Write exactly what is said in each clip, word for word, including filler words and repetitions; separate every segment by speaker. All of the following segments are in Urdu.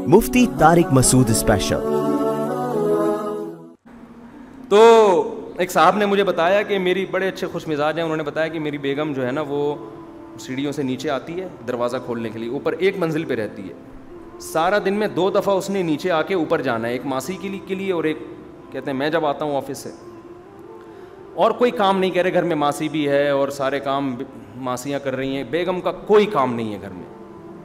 Speaker 1: مفتی طارق مسعود اسپیشل۔
Speaker 2: تو ایک صاحب نے مجھے بتایا کہ میری بڑے اچھے خوش مزاج ہیں، انہوں نے بتایا کہ میری بیگم جو ہے نا وہ سیڑھیوں سے نیچے آتی ہے دروازہ کھولنے کے لیے، اوپر ایک منزل پہ رہتی ہے، سارا دن میں دو دفعہ اس نے نیچے آ کے اوپر جانا ہے، ایک ماسی کے لیے اور ایک کہتے ہیں میں جب آتا ہوں آفس سے، اور کوئی کام نہیں کہہ رہے، گھر میں ماسی بھی ہے اور سارے کام ماسیاں کر رہی ہیں، بیگم کا کوئی کام نہیں ہے گھر میں،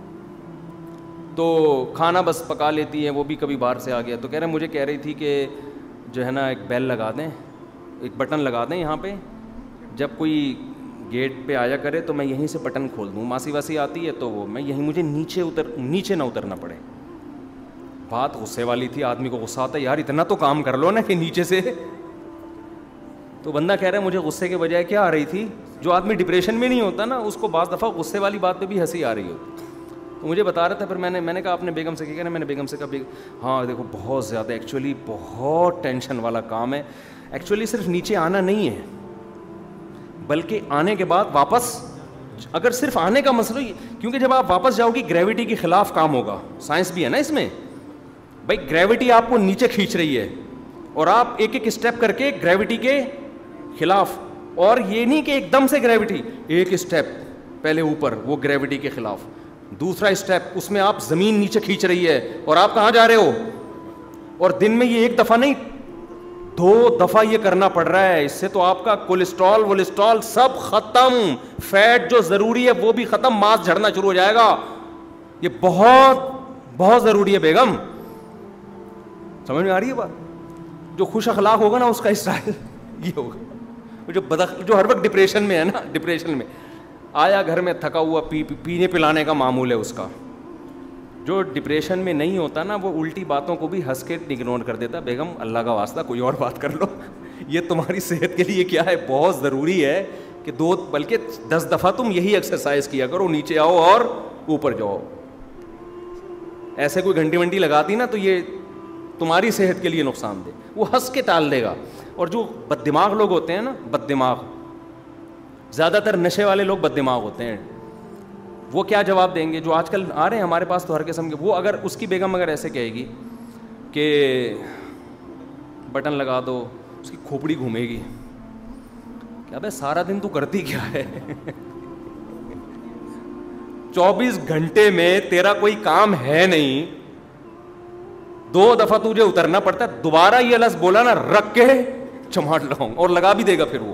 Speaker 2: تو کھانا بس پکا لیتی ہے، وہ بھی کبھی باہر سے آ گیا، تو کہہ رہے مجھے کہہ رہی تھی کہ جو ہے نا ایک بیل لگا دیں، ایک بٹن لگا دیں یہاں پہ، جب کوئی گیٹ پہ آیا کرے تو میں یہیں سے بٹن کھول دوں، ماسی واسی آتی ہے تو وہ میں یہیں مجھے نیچے اتر نیچے نہ اترنا پڑے۔ بات غصے والی تھی، آدمی کو غصہ آتا ہے یار اتنا تو کام کر لو نا کہ نیچے سے، تو بندہ کہہ رہا ہے مجھے غصے کے بجائے کیا آ رہی تھی، جو آدمی ڈپریشن میں نہیں ہوتا نا اس کو بعض دفعہ غصے والی بات پہ بھی ہنسی آ رہی ہوتی، تو مجھے بتا رہا تھا، پھر میں نے میں نے کہا آپ نے بیگم سے کیا کہنا، میں نے بیگم سے کہا ہاں دیکھو بہت زیادہ ایکچولی بہت ٹینشن والا کام ہے، ایکچولی صرف نیچے آنا نہیں ہے بلکہ آنے کے بعد واپس، اگر صرف آنے کا مسئلہ، کیونکہ جب آپ واپس جاؤ گی گریوٹی کے خلاف کام ہوگا، سائنس بھی ہے نا اس میں بھائی، گریوٹی آپ کو نیچے کھینچ رہی ہے اور آپ ایک ایک اسٹیپ کر کے گریوٹی کے خلاف، اور یہ نہیں کہ ایک دم سے گریوٹی، ایک اسٹیپ پہلے اوپر وہ گریوٹی کے خلاف، دوسرا اسٹیپ اس میں آپ زمین نیچے کھینچ رہی ہے اور آپ کہاں جا رہے ہو، اور دن میں یہ ایک دفعہ نہیں دو دفعہ یہ کرنا پڑ رہا ہے، اس سے تو آپ کا کولیسٹرول ولیسٹرول سب ختم، فیٹ جو ضروری ہے وہ بھی ختم، ماس جھڑنا شروع ہو جائے گا، یہ بہت بہت ضروری ہے بیگم، سمجھ میں آ رہی ہے بات؟ جو خوش اخلاق ہوگا نا اس کا اسٹائل یہ ہوگا، جو بدخ جو ہر وقت ڈپریشن میں ہے نا، ڈپریشن میں آیا گھر میں تھکا ہوا، پی پینے پلانے کا معمول ہے اس کا، جو ڈپریشن میں نہیں ہوتا نا وہ الٹی باتوں کو بھی ہنس کے اگنور کر دیتا، بیگم اللہ کا واسطہ کوئی اور بات کر لو، یہ تمہاری صحت کے لیے کیا ہے بہت ضروری ہے کہ دو بلکہ دس دفعہ تم یہی ایکسرسائز کیا کرو، نیچے آؤ اور اوپر جاؤ، ایسے کوئی گھنٹی ونٹی لگاتی نا تو یہ تمہاری صحت کے لیے نقصان دہ، وہ ہنس کے ٹال دے گا۔ اور جو بد دماغ لوگ ہوتے ہیں نا، بد دماغ، زیادہ تر نشے والے لوگ بد دماغ ہوتے ہیں، وہ کیا جواب دیں گے، جو آج کل آ رہے ہیں ہمارے پاس تو ہر قسم کے، وہ اگر اس کی بیگم اگر ایسے کہے گی کہ بٹن لگا دو، اس کی کھوپڑی گھومے گی، کیا بھائی سارا دن تو کرتی کیا ہے چوبیس گھنٹے میں تیرا کوئی کام ہے نہیں، دو دفعہ تجھے اترنا پڑتا ہے، دوبارہ یہ لفظ بولا نا رکھ کے چماٹ لاؤں، اور لگا بھی دے گا پھر وہ،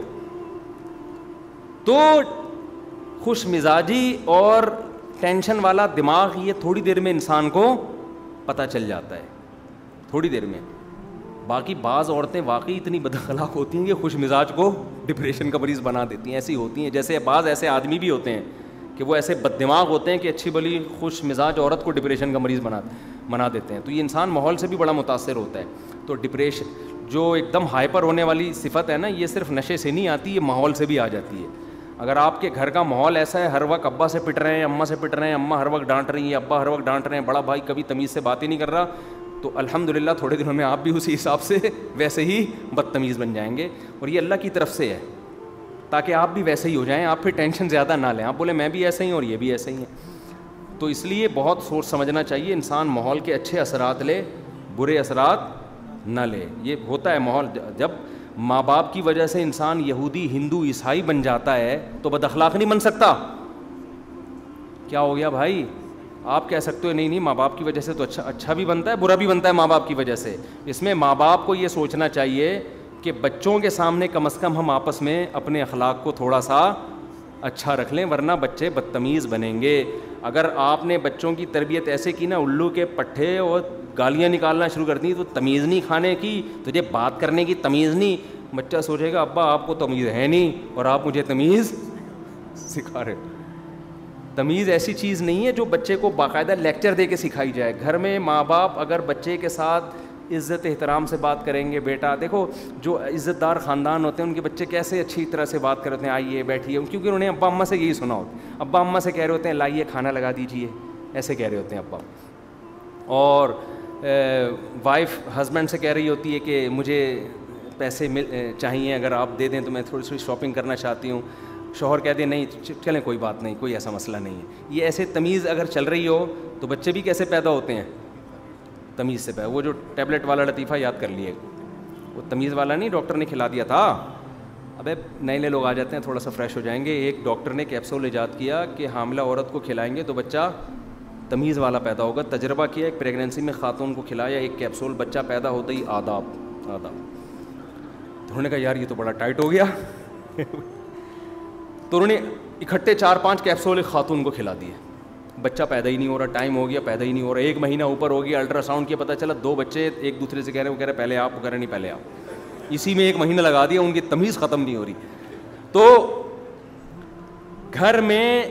Speaker 2: تو خوش مزاجی اور ٹینشن والا دماغ یہ تھوڑی دیر میں انسان کو پتہ چل جاتا ہے، تھوڑی دیر میں۔ باقی بعض عورتیں واقعی اتنی بد اخلاق ہوتی ہیں کہ خوش مزاج کو ڈپریشن کا مریض بنا دیتی ہیں، ایسی ہوتی ہیں، جیسے بعض ایسے آدمی بھی ہوتے ہیں کہ وہ ایسے بد دماغ ہوتے ہیں کہ اچھی بلی خوش مزاج عورت کو ڈپریشن کا مریض بنا بنا دیتے ہیں، تو یہ انسان ماحول سے بھی بڑا متاثر ہوتا ہے۔ تو ڈپریشن جو ایک دم ہائپر ہونے والی صفت ہے نا، یہ صرف نشے سے نہیں آتی، یہ ماحول سے بھی آ جاتی ہے۔ اگر آپ کے گھر کا ماحول ایسا ہے، ہر وقت ابا سے پٹ رہے ہیں، اماں سے پٹ رہے ہیں، اماں ہر وقت ڈانٹ رہی ہیں، ابا ہر وقت ڈانٹ رہے ہیں، بڑا بھائی کبھی تمیز سے بات ہی نہیں کر رہا، تو الحمدللہ تھوڑے دنوں میں آپ بھی اسی حساب سے ویسے ہی بدتمیز بن جائیں گے، اور یہ اللہ کی طرف سے ہے تاکہ آپ بھی ویسے ہی ہو جائیں، آپ پھر ٹینشن زیادہ نہ لیں، آپ بولے میں بھی ایسا ہی ہوں اور یہ بھی ایسے ہی ہیں۔ تو اس لیے بہت سوچ سمجھنا چاہیے، انسان ماحول کے اچھے اثرات لے، برے اثرات نہ لے۔ یہ ہوتا ہے ماحول، جب ماں باپ کی وجہ سے انسان یہودی، ہندو، عیسائی بن جاتا ہے تو بد اخلاق نہیں بن سکتا۔ کیا ہو گیا بھائی؟ آپ کہہ سکتے ہو نہیں نہیں ماں باپ کی وجہ سے تو اچھا اچھا بھی بنتا ہے، برا بھی بنتا ہے ماں باپ کی وجہ سے۔ اس میں ماں باپ کو یہ سوچنا چاہیے کہ بچوں کے سامنے کم از کم ہم آپس میں اپنے اخلاق کو تھوڑا سا اچھا رکھ لیں، ورنہ بچے بدتمیز بنیں گے۔ اگر آپ نے بچوں کی تربیت ایسے کی نا، الو کے پٹھے اور گالیاں نکالنا شروع کر دی، تو تمیز نہیں کھانے کی، تجھے بات کرنے کی تمیز نہیں، بچہ سوچے گا ابا آپ کو تمیز ہے نہیں اور آپ مجھے تمیز سکھا رہے۔ تمیز ایسی چیز نہیں ہے جو بچے کو باقاعدہ لیکچر دے کے سکھائی جائے۔ گھر میں ماں باپ اگر بچے کے ساتھ عزت احترام سے بات کریں گے، بیٹا دیکھو جو عزت دار خاندان ہوتے ہیں ان کے بچے کیسے اچھی طرح سے بات کرتے ہیں، آئیے بیٹھیے، کیونکہ انہوں نے ابا اماں سے یہی سنا ہوتا ہے، ابا اماں سے کہہ رہے ہوتے ہیں لائیے کھانا لگا دیجیے، ایسے کہہ رہے ہوتے ہیں ابا، اور وائف ہسبینڈ سے کہہ رہی ہوتی ہے کہ مجھے پیسے مل چاہیے، اگر آپ دے دیں تو میں تھوڑی سی شاپنگ کرنا چاہتی ہوں، شوہر کہہ دیں نہیں چلیں کوئی بات نہیں، کوئی ایسا مسئلہ نہیں ہے۔ یہ ایسے تمیز اگر چل رہی ہو تو بچے بھی کیسے پیدا ہوتے ہیں، تمیز سے پہلے. وہ جو ٹیبلٹ والا لطیفہ یاد کر لیے, وہ تمیز والا نہیں, ڈاکٹر نے کھلا دیا تھا. ابے نئے نئے لوگ آ جاتے ہیں, تھوڑا سا فریش ہو جائیں گے. ایک ڈاکٹر نے کیپسول ایجاد کیا کہ حاملہ عورت کو کھلائیں گے تو بچہ تمیز والا پیدا ہوگا. تجربہ کیا, ایک پریگنینسی میں خاتون کو کھلایا ایک کیپسول, بچہ پیدا ہوتا ہی آداب آداب. تو انہوں نے کہا یار یہ تو بڑا ٹائٹ ہو گیا. تو انہوں نے اکٹھے چار پانچ کیپسول ایک خاتون کو کھلا دیے. بچہ پیدا ہی نہیں ہو رہا, ٹائم ہو گیا پیدا ہی نہیں ہو رہا, ایک مہینہ اوپر ہو گیا, الٹرا ساؤنڈ کیا پتہ چلا دو بچے ایک دوسرے سے کہہ رہے ہیں, وہ کہہ رہے پہلے آپ, وہ کہہ رہے نہیں پہلے آپ. اسی میں ایک مہینہ لگا دیا, ان کی تمیز ختم نہیں ہو رہی. تو گھر میں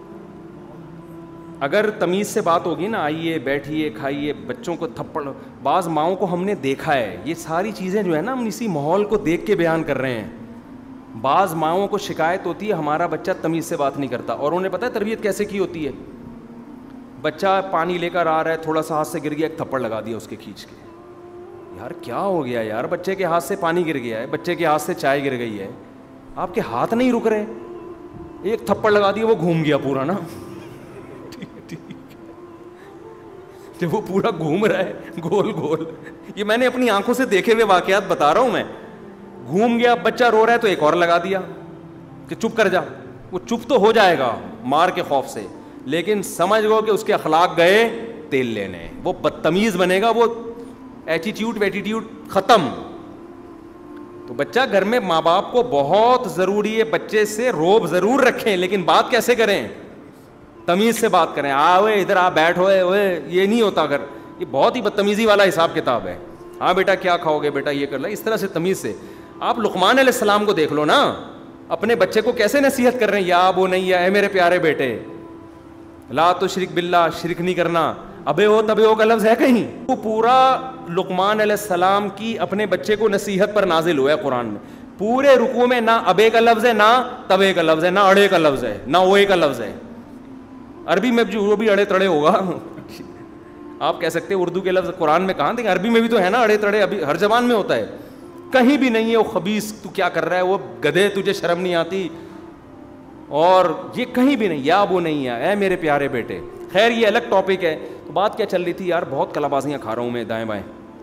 Speaker 2: اگر تمیز سے بات ہوگی نا, آئیے بیٹھیے کھائیے, بچوں کو تھپڑ, بعض ماؤں کو ہم نے دیکھا ہے, یہ ساری چیزیں جو ہے نا ہم اسی ماحول کو دیکھ کے بیان کر رہے ہیں. بعض ماؤں کو شکایت ہوتی ہے ہمارا بچہ تمیز سے بات نہیں کرتا, اور انہیں پتہ ہے تربیت کیسے کی ہوتی ہے. بچہ پانی لے کر آ رہا ہے, تھوڑا سا ہاتھ سے گر گیا, ایک تھپڑ لگا دیا اس کے کھینچ کے. یار کیا ہو گیا یار, بچے کے ہاتھ سے پانی گر گیا ہے, بچے کے ہاتھ سے چائے گر گئی ہے, آپ کے ہاتھ نہیں رک رہے, ایک تھپڑ لگا دیا, وہ گھوم گیا پورا نا. جب وہ پورا گھوم رہا ہے گول گول, یہ میں نے اپنی آنکھوں سے دیکھے ہوئے واقعات بتا رہا ہوں میں. گھوم گیا, بچہ رو رہا ہے تو ایک اور لگا دیا کہ چپ کر جا. وہ چپ تو ہو جائے گا مار کے خوف سے, لیکن سمجھ گو کہ اس کے اخلاق گئے تیل لینے, وہ بدتمیز بنے گا, وہ ایٹیٹیوڈ ویٹیٹیوڈ ختم. تو بچہ گھر میں ماں باپ کو بہت ضروری ہے, بچے سے روب ضرور رکھیں, لیکن بات کیسے کریں, تمیز سے بات کریں. آوے ادھر آ بیٹھ ہوئے ہوئے, یہ نہیں ہوتا گھر, یہ بہت ہی بدتمیزی والا حساب کتاب ہے. ہاں بیٹا کیا کھاؤ گے, بیٹا یہ کر لیں, اس طرح سے تمیز سے. آپ لقمان علیہ السلام کو دیکھ لو نا, اپنے بچے کو کیسے نصیحت کر رہے ہیں, یا وہ نہیں, اے میرے پیارے بیٹے لا تشرک باللہ, شرک نہیں کرنا. ابے ہو تبے ہو کا لفظ ہے کہیں؟ وہ پورا لقمان علیہ السلام کی اپنے بچے کو نصیحت پر نازل ہوا ہے قرآن میں. پورے رکوع میں نہ ابے کا لفظ ہے, نہ تبے کا لفظ ہے, نہ اڑے کا لفظ ہے, نہ اوے کا لفظ ہے. عربی میں جو بھی اڑے تڑے ہوگا آپ کہہ سکتے ہیں, اردو کے لفظ قرآن میں کہاں تھے, عربی میں بھی تو ہے نا اڑے تڑے, ابھی ہر زبان میں ہوتا ہے. کہیں بھی نہیں ہے وہ خبیث تو کیا کر رہا ہے, وہ گدھے تجھے شرم نہیں آتی, اور یہ کہیں بھی نہیں, یا وہ نہیں ہے, اے میرے پیارے بیٹے. خیر یہ الگ ٹاپک ہے. تو بات کیا چل رہی تھی یار, بہت کلا بازیاں کھا رہا ہوں میں دائیں بائیں.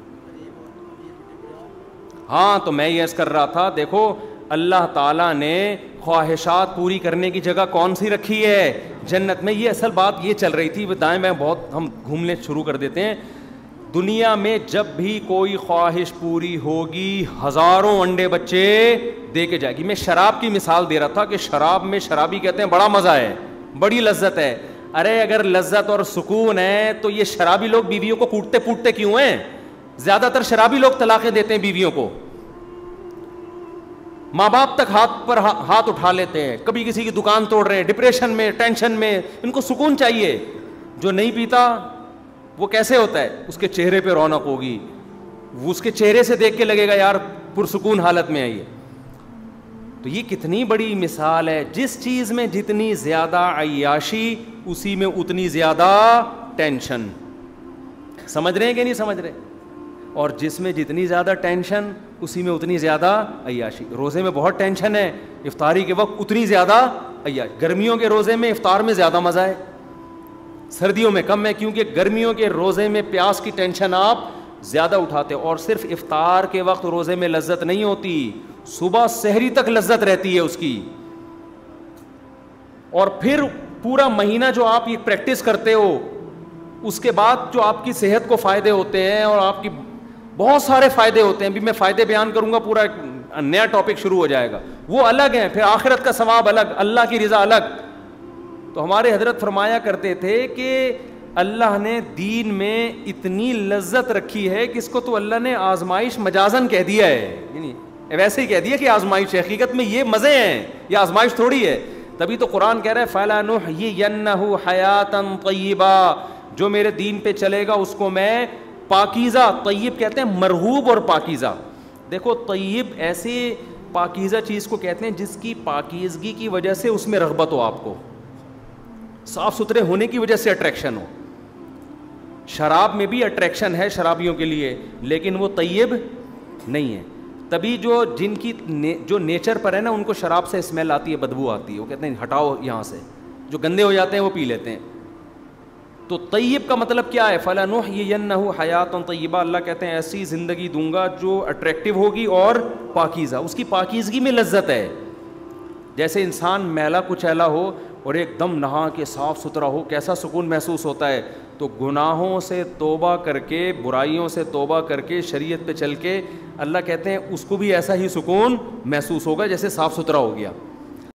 Speaker 2: ہاں تو میں یہ عرض کر رہا تھا, دیکھو اللہ تعالیٰ نے خواہشات پوری کرنے کی جگہ کون سی رکھی ہے, جنت میں. یہ اصل بات یہ چل رہی تھی, دائیں بائیں بہت ہم گھومنے شروع کر دیتے ہیں. دنیا میں جب بھی کوئی خواہش پوری ہوگی ہزاروں انڈے بچے دے کے جائے گی. میں شراب کی مثال دے رہا تھا کہ شراب میں شرابی کہتے ہیں بڑا مزہ ہے, بڑی لذت ہے. ارے اگر لذت اور سکون ہے تو یہ شرابی لوگ بیویوں کو کوٹتے پوٹتے کیوں ہیں؟ زیادہ تر شرابی لوگ طلاقیں دیتے ہیں بیویوں کو, ماں باپ تک ہاتھ پر ہاتھ اٹھا لیتے ہیں, کبھی کسی کی دکان توڑ رہے ہیں, ڈپریشن میں, ٹینشن میں. ان کو سکون چاہیے. جو نہیں پیتا وہ کیسے ہوتا ہے, اس کے چہرے پہ رونق ہوگی, وہ اس کے چہرے سے دیکھ کے لگے گا یار پرسکون حالت میں آئیے. تو یہ کتنی بڑی مثال ہے, جس چیز میں جتنی زیادہ عیاشی اسی میں اتنی زیادہ ٹینشن. سمجھ رہے ہیں کہ نہیں سمجھ رہے؟ اور جس میں جتنی زیادہ ٹینشن اسی میں اتنی زیادہ عیاشی. روزے میں بہت ٹینشن ہے, افطاری کے وقت اتنی زیادہ عیاشی. گرمیوں کے روزے میں افطار میں زیادہ مزہ ہے, سردیوں میں کم ہے, کیونکہ گرمیوں کے روزے میں پیاس کی ٹینشن آپ زیادہ اٹھاتے. اور صرف افطار کے وقت روزے میں لذت نہیں ہوتی, صبح سحری تک لذت رہتی ہے اس کی. اور پھر پورا مہینہ جو آپ یہ پریکٹس کرتے ہو, اس کے بعد جو آپ کی صحت کو فائدے ہوتے ہیں اور آپ کی بہت سارے فائدے ہوتے ہیں. بھی میں فائدے بیان کروں گا, پورا نیا ٹاپک شروع ہو جائے گا, وہ الگ ہیں. پھر آخرت کا ثواب الگ, اللہ کی رضا الگ. تو ہمارے حضرت فرمایا کرتے تھے کہ اللہ نے دین میں اتنی لذت رکھی ہے کہ اس کو تو اللہ نے آزمائش مجازن کہہ دیا ہے, یعنی ویسے ہی کہہ دیا کہ آزمائش. حقیقت میں یہ مزے ہیں, یہ آزمائش تھوڑی ہے. تبھی تو قرآن کہہ رہا ہے فَلَنُحْيِيَنَّهُ حَيَاةً طَيِّبًا, جو میرے دین پہ چلے گا اس کو میں پاکیزہ, طیب کہتے ہیں مرغوب اور پاکیزہ. دیکھو طیب ایسی پاکیزہ چیز کو کہتے ہیں جس کی پاکیزگی کی وجہ سے اس میں رغبت ہو, آپ کو صاف ستھرے ہونے کی وجہ سے اٹریکشن ہو. شراب میں بھی اٹریکشن ہے شرابیوں کے لیے, لیکن وہ طیب نہیں ہے. تبھی جو جن کی جو نیچر پر ہے نا, ان کو شراب سے اسمیل آتی ہے, بدبو آتی ہے, وہ کہتے ہیں ہٹاؤ یہاں سے. جو گندے ہو جاتے ہیں وہ پی لیتے ہیں. تو طیب کا مطلب کیا ہے؟ فَلَنُحْيِيَنَّهُ حَيَاةً طَيِّبَةً، اللہ کہتے ہیں ایسی زندگی دوں گا جو اٹریکٹیو ہوگی اور پاکیزہ، اس کی پاکیزگی میں لذت ہے. جیسے انسان میلا کچیلا ہو اور ایک دم نہا کے صاف ستھرا ہو، کیسا سکون محسوس ہوتا ہے. تو گناہوں سے توبہ کر کے، برائیوں سے توبہ کر کے، شریعت پہ چل کے، اللہ کہتے ہیں اس کو بھی ایسا ہی سکون محسوس ہوگا جیسے صاف ستھرا ہو گیا.